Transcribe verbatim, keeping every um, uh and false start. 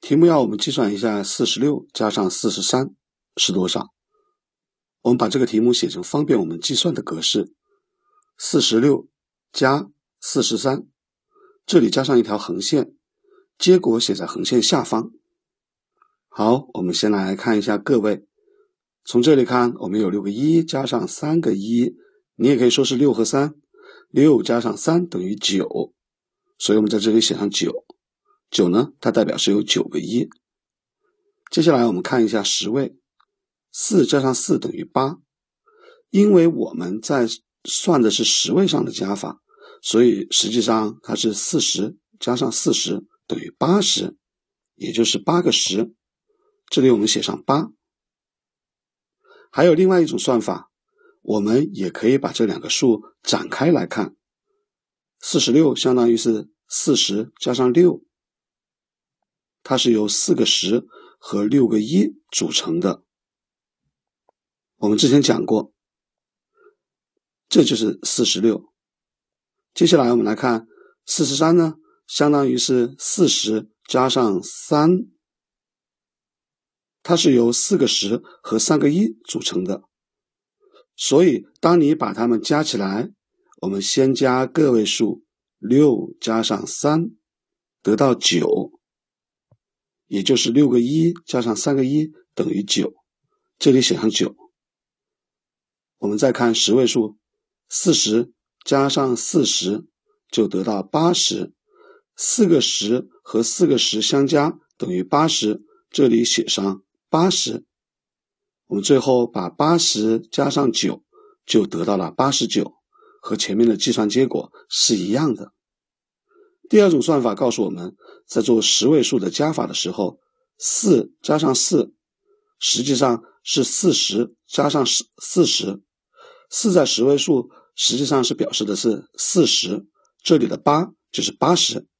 题目要我们计算一下四十六加上四十三是多少。我们把这个题目写成方便我们计算的格式，四十六加四十三，这里加上一条横线，结果写在横线下方。好，我们先来看一下个位。从这里看，我们有六个一加上三个一，你也可以说是六和三，六加上三等于九，所以我们在这里写上九。九呢，它代表是有九个一。接下来我们看一下十位，四加上四等于八。因为我们在算的是十位上的加法，所以实际上它是四十加上四十等于八十，也就是八个十。这里我们写上八。还有另外一种算法，我们也可以把这两个数展开来看。四十六相当于是四十加上六，它是由四个十和六个一组成的。我们之前讲过，这就是四十六。接下来我们来看四十三呢，相当于是四十加上三，它是由四个十和三个一组成的。所以当你把它们加起来，我们先加个位数六加上三，得到九，也就是六个一加上三个一等于九，这里写上九。我们再看十位数，四十加上四十就得到八十，四个十和四个十相加等于八十，这里写上八十。我们最后把八十加上九就得到了八十九，和前面的计算结果是一样的。第二种算法告诉我们，在做十位数的加法的时候，四加上四实际上是四十加上四十，四在十位数实际上是表示的是四十，这里的八就是八十。